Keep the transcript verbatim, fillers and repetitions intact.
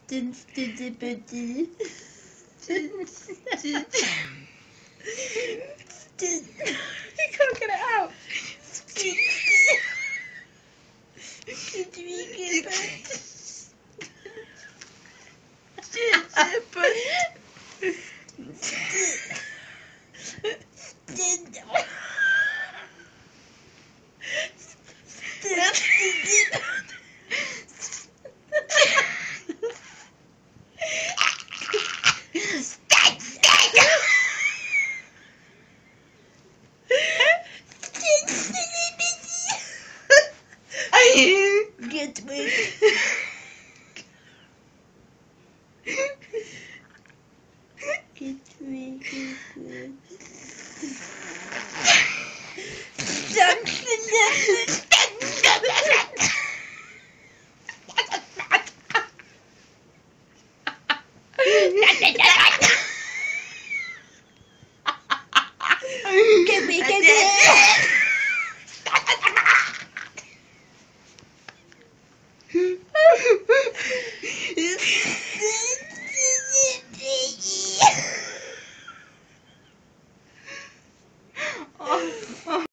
Petit. You can't get it out. Get me. Get me. Get me. Get me, get me.